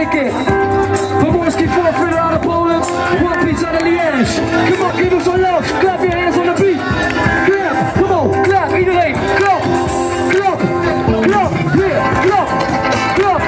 take it. Pomorski 4-footer out of Poland, 1 piece out of Liège. Come on, give us some love. Clap your hands on the beat. Clap, come on, clap, iedereen. Klap, klap, klap, yeah, klap, klap.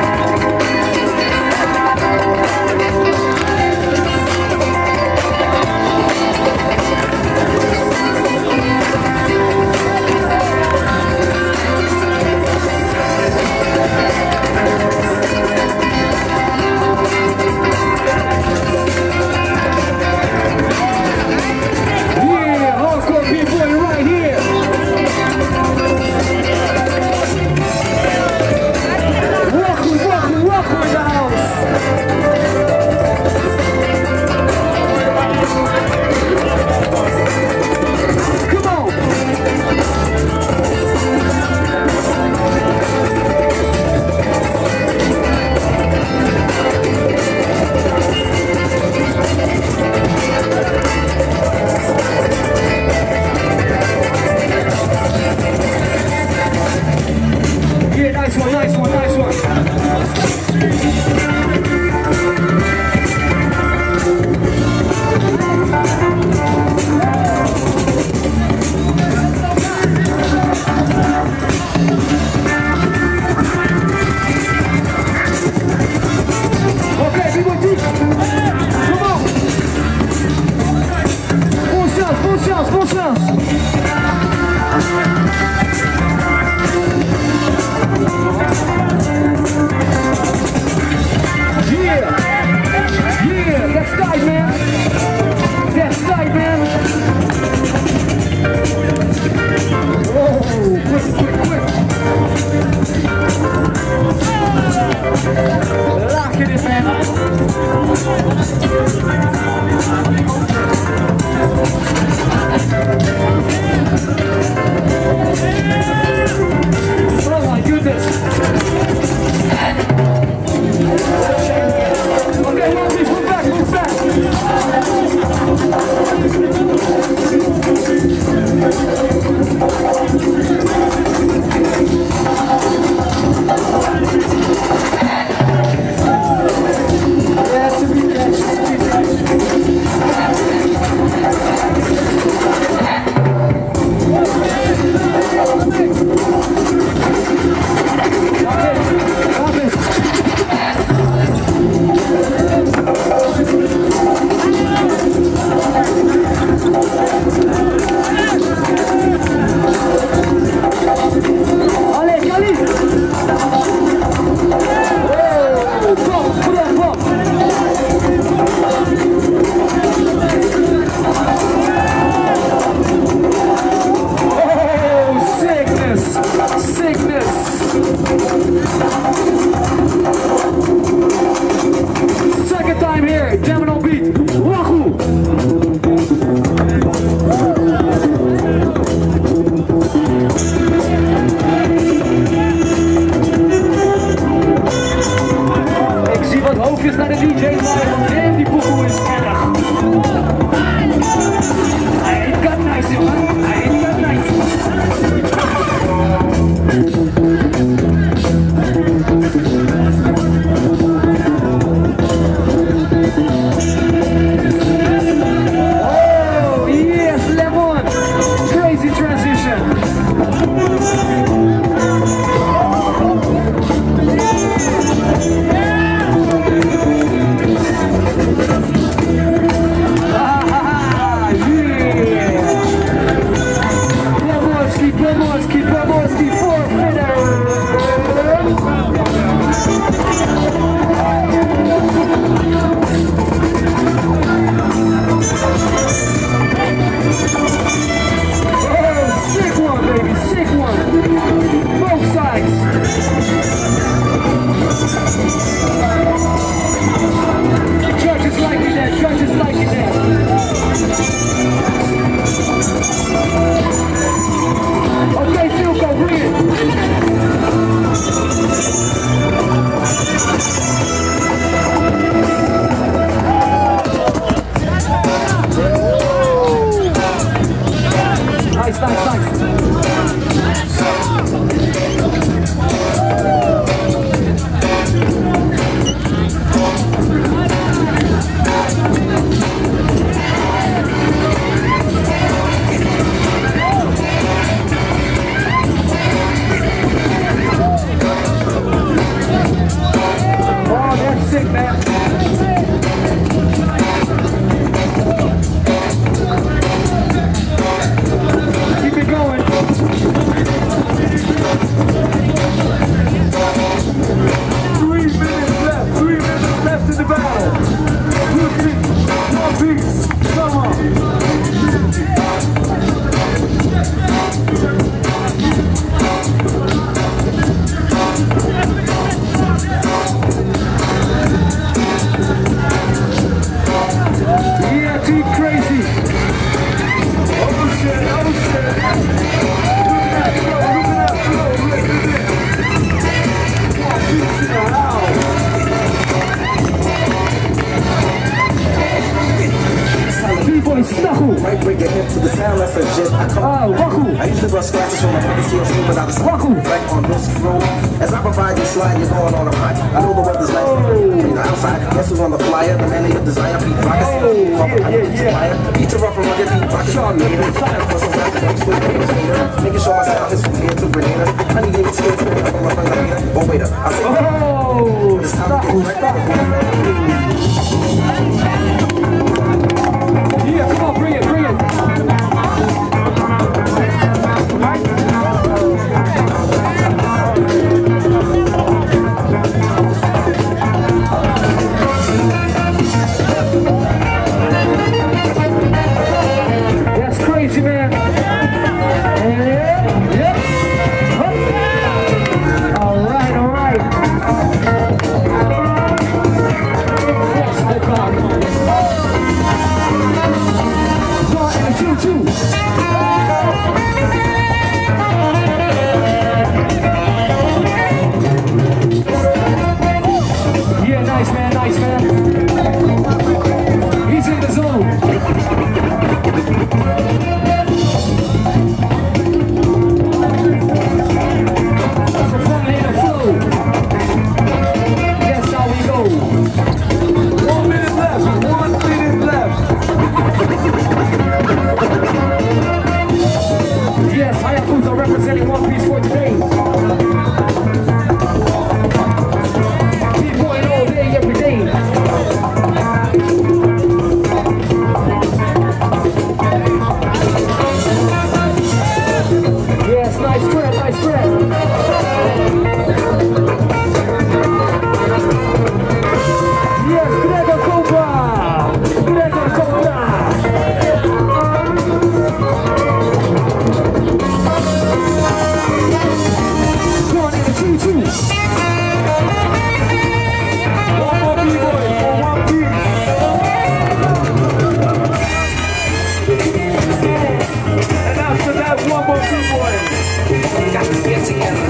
the sound less legit. I usually bust scratches from my brother's heel, but I was back on this road. As I provide you slide, you're going on a ride. I know the weather's nice, but the outside. Guess who's on the flyer? The man of your desire. Pete Rocket, Pizza rough and rugged, Pete Rocket, Sean Maiden. For some rap, making sure my sound is from here to Grenada. I need to skills to pick up on my friend Latina. Oh, wait up. I say, it's time to get right. Yeah, come on, bring it, bring it. That's crazy, man. Yep. All right, all right. Flexible car. Yeah, nice man, nice man. He's in the zone. So fun in the flow. That's how we go. 1 minute left, 1 minute left. Yes, Hayabusa representing One Piece for today. Keep going all day, every day. Yes, nice spread, nice spread. Yes, Gregor Cobra! Gregor Cobra! Going in the 2-2. One more B-boy for One Piece. And after that, one more B-boy. Got to get together.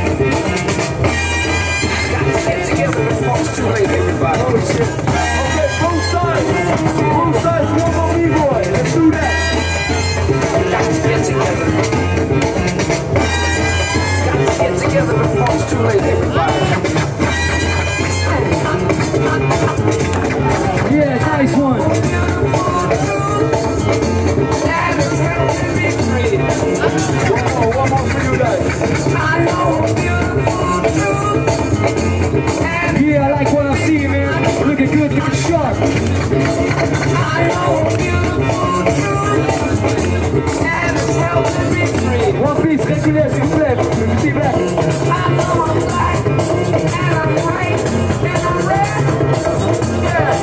Got to get together before it's too late, everybody. Oh shit. Okay, both sides. Both sides, one more B-boy. Let's do that. Got to get together. Get together before it's too late, everybody. Yeah, nice one. One more for you guys. Yeah, I like what I see, man. Looking good, looking sharp. One Piece, régulier, s'il vous plaît. Petit black. I know I'm black, and I'm white, and I'm red. Yeah.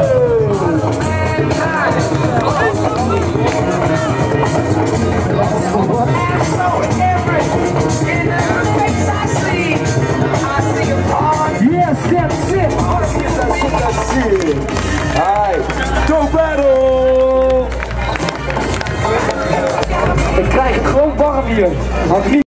And so every in every face I see a part. Yes, that's it. That's it. Alright, go battle! Ik krijg gewoon warm hier.